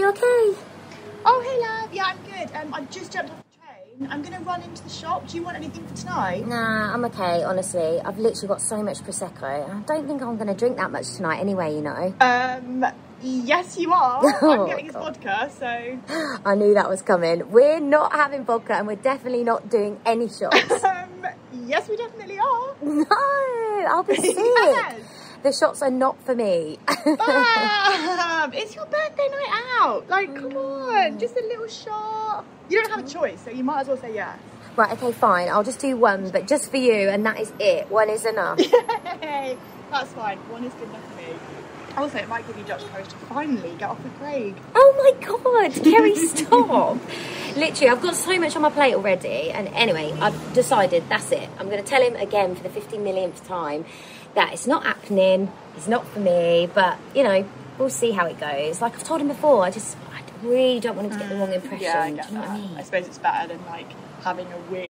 you okay? Oh, hey, love. Yeah, I'm good. I just jumped off the train. I'm going to run into the shop. Do you want anything for tonight? Nah, I'm okay, honestly. I've literally got so much Prosecco. I don't think I'm going to drink that much tonight anyway, you know. Yes, you are. I'm getting his vodka, so... I knew that was coming. We're not having vodka and we're definitely not doing any shots. Yes, we definitely are. No, I'll be sick. Yes. The shots are not for me. It's your birthday night out. Like, come on, just a little shot. You don't have a choice, so you might as well say yes. Right, okay, fine. I'll just do one, but just for you, and that is it. One is enough. Yay! That's fine. One is good enough for me. Also, it might give you Dutch courage to finally get off with Craig. Oh my God, Kerry, stop. Literally, I've got so much on my plate already. And anyway, I've decided that's it. I'm going to tell him again for the 50 millionth time that it's not happening. It's not for me. But, you know, we'll see how it goes. Like I've told him before, I really don't want him to get the wrong impression. Yeah, I get Do you know that. what I mean? I suppose it's better than, like, having a weird